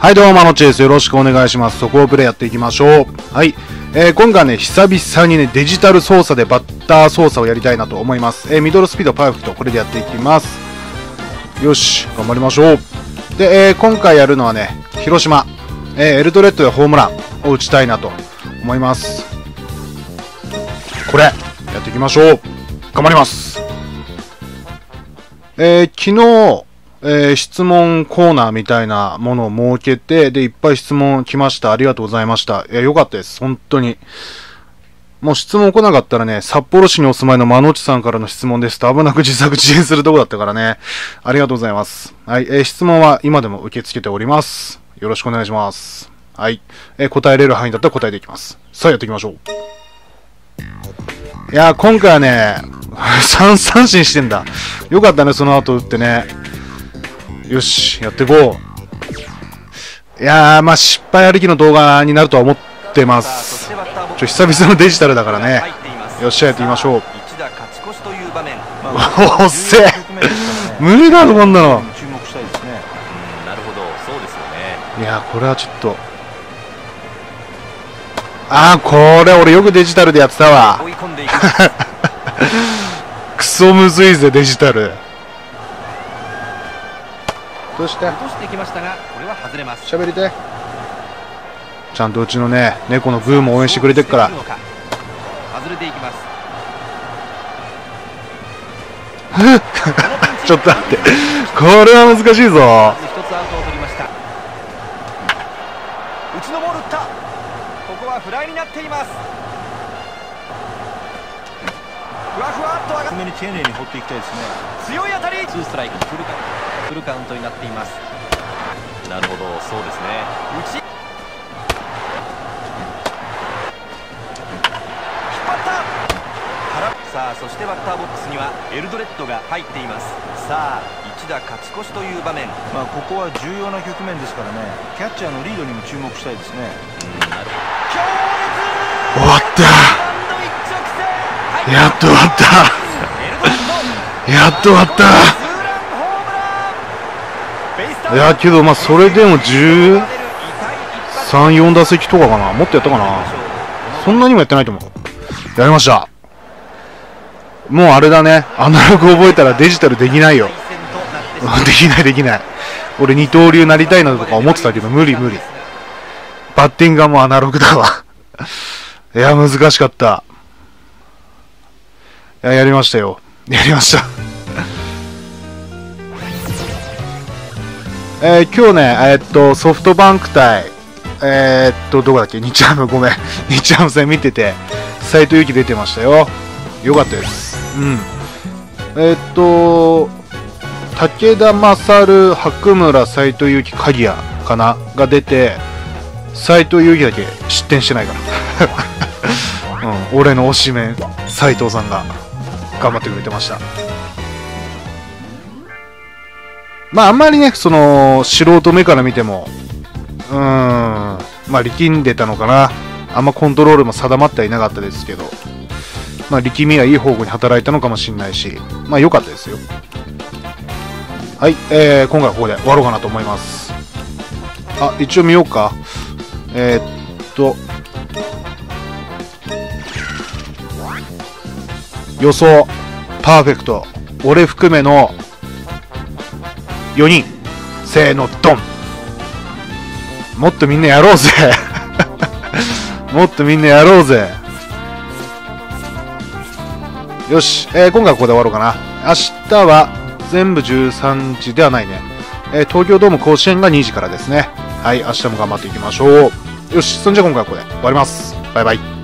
はいどうも、まのちです。よろしくお願いします。そこをプレイやっていきましょう。はい。今回ね、久々にね、デジタル操作でバッター操作をやりたいなと思います。ミドルスピードパーフェクト、これでやっていきます。よし、頑張りましょう。で、今回やるのはね、広島、エルドレッドでホームランを打ちたいなと思います。これ、やっていきましょう。頑張ります。昨日、質問コーナーみたいなものを設けて、で、いっぱい質問来ました。ありがとうございました。よかったです。本当に。もう質問来なかったらね、札幌市にお住まいのまのちさんからの質問ですと危なく自作自演するとこだったからね。ありがとうございます。はい、質問は今でも受け付けております。よろしくお願いします。はい。答えれる範囲だったら答えていきます。さあ、やっていきましょう。いやー、今回はね、3三振してんだ。よかったね、その後打ってね。よし、やっていこう。いやー、まあ失敗ありきの動画になるとは思ってます。久々のデジタルだからね。よっしゃ、やってみましょう。おっせえ無理だろ、こんなの。いやー、これはちょっと。あー、これ俺よくデジタルでやってたわ。クソむずいぜ、デジタル。どうして喋りてちゃんとうちのね猫のグーも応援してくれてるからちょっと待ってこれは難しいぞ。 ここはフライになっています。ふわふわっと上がって丁寧に放っていきたいですね。強い当たり、ツーストライク、フルカウントになっています。なるほど、そうですね。引っ張ったさあ、そしてバッターボックスにはエルドレッドが入っています。さあ、一打勝ち越しという場面。まあここは重要な局面ですからね。キャッチャーのリードにも注目したいですね。なるほど。 終わった。やっと終わった。やっと終わった。いやけどまあそれでも13、4打席とかかな。もっとやったかな。そんなにもやってないと思う。やりました。もうあれだね。アナログ覚えたらデジタルできないよ。できないできない。俺二刀流なりたいなとか思ってたけど無理無理。バッティングがもうアナログだわ。いや難しかった。いややりましたよ。やりました。今日ね、ソフトバンク対、どこだっけ、日ハム、ごめん。日ハム戦見てて、斎藤佑樹出てましたよ。よかったです。うん。武田勝、白村、斎藤佑樹、鍵谷かなが出て、斎藤佑樹だけ失点してないから。うん、俺の推しメン、斎藤さんが頑張ってくれてました。まああんまりね、その素人目から見てもまあ力んでたのかな。あんまコントロールも定まってはいなかったですけど、まあ力みはいい方向に働いたのかもしれないし、まあ良かったですよ。はい、今回はここで終わろうかなと思います。あ、一応見ようか。予想パーフェクト俺含めの4人せーのドン。もっとみんなやろうぜもっとみんなやろうぜ。よし、今回はここで終わろうかな。明日は全部13時ではないね。東京ドーム甲子園が2時からですね。はい、明日も頑張っていきましょう。よし、そんじゃ今回はここで終わります。バイバイ。